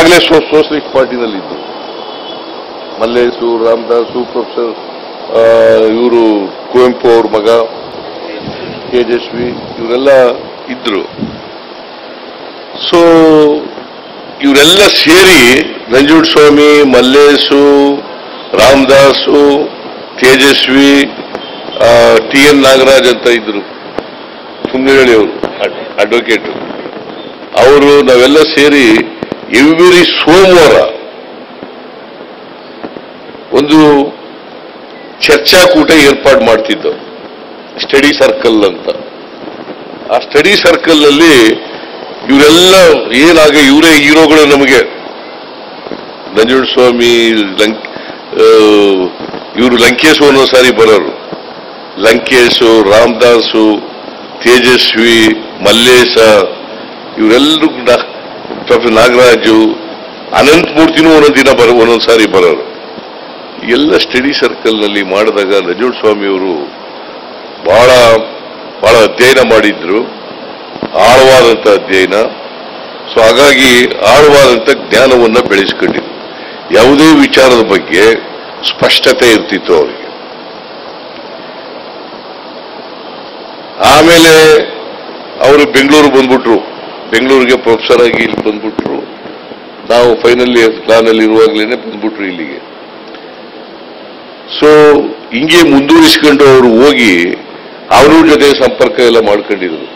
Socialist ಪಾರ್ಟಿನಲ್ಲಿದ್ದು Mallesh, Ramdas, professor ಇವರು ಕುವೆಂಪು ಅವ್ರ ಮಗ ತೇಜಸ್ವಿ ಇವರೆಲ್ಲ ಇದ್ರು. ಸೊ ಇವರೆಲ್ಲ ಸೇರಿ ನಂಜುಂಡಸ್ವಾಮಿ, ಮಲ್ಲೇಶು, ರಾಮದಾಸು, ತೇಜಸ್ವಿ, TN ನಾಗರಾಜ್ ಅಂತ ಇದ್ರು, ಸುಮ್ಮನೆ ಅವರು ಅಡ್ವೊಕೇಟ್. ಅವರು ನಾವೆಲ್ಲ ಸೇರಿ ಎವ್ರಿ ಸೋಮವಾರ ಒಂದು ಚರ್ಚಾಕೂಟ ಏರ್ಪಾಡು ಮಾಡ್ತಿದ್ದವು, ಸ್ಟಡಿ ಸರ್ಕಲ್ ಅಂತ. ಆ ಸ್ಟಡಿ ಸರ್ಕಲ್ ನಲ್ಲಿ ಇವರೆಲ್ಲ ಇವರೇ ಹೀರೋಗಳು ನಮಗೆ. ನಂಜುಂಡಸ್ವಾಮಿ, ಇವರು ಲಂಕೇಶು ಅನ್ನೋ ಸಾರಿ ಬರೋರು, ಲಂಕೇಶು, ರಾಮದಾಸು, ತೇಜಸ್ವಿ, ಮಲ್ಲೇಶ, ಇವರೆಲ್ಲರೂ ಪ್ರೊಫೆಸರ್ ನಾಗರಾಜು, ಅನಂತಮೂರ್ತಿನೂ ಒಂದೊಂದು ದಿನ ಒಂದೊಂದು ಸಾರಿ ಬರೋರು. ಎಲ್ಲ ಸ್ಟಡಿ ಸರ್ಕಲ್ ನಲ್ಲಿ ಮಾಡಿದಾಗ ನಂಜುಂಡಸ್ವಾಮಿಯವರು ಬಹಳ ಬಹಳ ಅಧ್ಯಯನ ಮಾಡಿದ್ರು, ಆಳವಾದಂಥ ಅಧ್ಯಯನ. ಸೊ ಹಾಗಾಗಿ ಆಳವಾದಂಥ ಜ್ಞಾನವನ್ನು ಬೆಳೆಸ್ಕೊಂಡಿದ್ರು. ಯಾವುದೇ ವಿಚಾರದ ಬಗ್ಗೆ ಸ್ಪಷ್ಟತೆ ಇರ್ತಿತ್ತು ಅವರಿಗೆ. ಆಮೇಲೆ ಅವರು ಬೆಂಗಳೂರು ಬಂದ್ಬಿಟ್ರು, ಬೆಂಗಳೂರಿಗೆ ಪ್ರೊಫೆಸರ್ ಆಗಿ ಇಲ್ಲಿ ಬಂದ್ಬಿಟ್ರು. ನಾವು ಫೈನಲ್ ಇಯರ್ ಪ್ಲಾನಲ್ಲಿ ಇರುವಾಗಲೇ ಬಂದ್ಬಿಟ್ರು ಇಲ್ಲಿಗೆ. ಸೊ ಹಿಂಗೆ ಮುಂದುವರಿಸಿಕೊಂಡು ಅವರು ಹೋಗಿ ಅವ್ರ ಜೊತೆ ಸಂಪರ್ಕ ಎಲ್ಲ ಮಾಡ್ಕೊಂಡಿದ್ರು.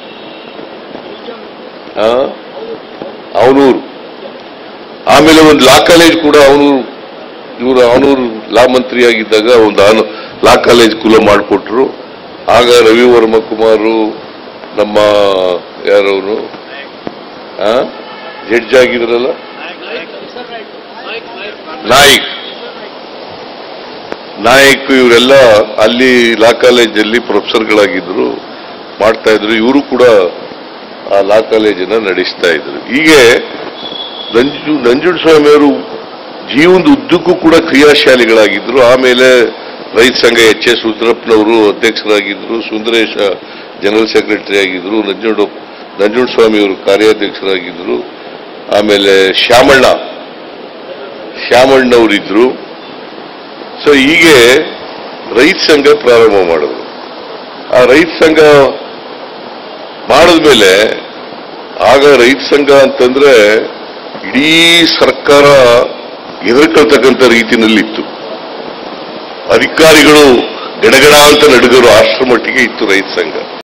ಅವನೂರು, ಆಮೇಲೆ ಒಂದು ಲಾ ಕಾಲೇಜ್ ಕೂಡ ಅವನೂರು ಲಾ ಮಂತ್ರಿ ಆಗಿದ್ದಾಗ ಒಂದು ಲಾ ಕಾಲೇಜ್ ಕೂಡ ಮಾಡಿಕೊಟ್ರು. ಆಗ ರವಿವರ್ಮ ಕುಮಾರು, ನಮ್ಮ ಯಾರವನು ಜಡ್ಜ್ ಆಗಿದ್ರಲ್ಲ, ನಾಯಕ್, ಇವರೆಲ್ಲ ಅಲ್ಲಿ ಲಾ ಕಾಲೇಜಲ್ಲಿ ಪ್ರೊಫೆಸರ್ಗಳಾಗಿದ್ರು, ಮಾಡ್ತಾ ಇದ್ರು. ಇವರು ಕೂಡ ಆ ಲಾ ಕಾಲೇಜನ್ನ ನಡೆಸ್ತಾ ಇದ್ರು. ಹೀಗೆ ನಂಜುಂಡಸ್ವಾಮಿಯವರು ಜೀವನದ ಉದ್ದಕ್ಕೂ ಕೂಡ ಕ್ರಿಯಾಶಾಲಿಗಳಾಗಿದ್ರು. ಆಮೇಲೆ ರೈತ ಸಂಘ HS ರುದ್ರಪ್ಪನವರು ಅಧ್ಯಕ್ಷರಾಗಿದ್ರು, ಸುಂದರೇಶ ಜನರಲ್ ಸೆಕ್ರೆಟರಿ ಆಗಿದ್ರು, ನಂಜುಂಡಸ್ವಾಮಿಯವರು ಕಾರ್ಯಾಧ್ಯಕ್ಷರಾಗಿದ್ರು. ಆಮೇಲೆ ಶ್ಯಾಮಣ್ಣವರಿದ್ರು. ಸೊ ಹೀಗೆ ರೈತ ಸಂಘ ಪ್ರಾರಂಭ ಮಾಡಿದ್ರು. ಆ ರೈತ ಸಂಘ ಮಾಡಿದ್ಮೇಲೆ ಆಗ ರೈತ ಸಂಘ ಅಂತಂದ್ರೆ ಇಡೀ ಸರ್ಕಾರ ಎದುರ್ಕೊಳ್ತಕ್ಕಂಥ ರೀತಿನಲ್ಲಿತ್ತು. ಅಧಿಕಾರಿಗಳು ಗಡಗಡ ಅಂತ ನಡುಗರು, ಅಷ್ಟರ ಮಟ್ಟಿಗೆ ಇತ್ತು ರೈತ ಸಂಘ.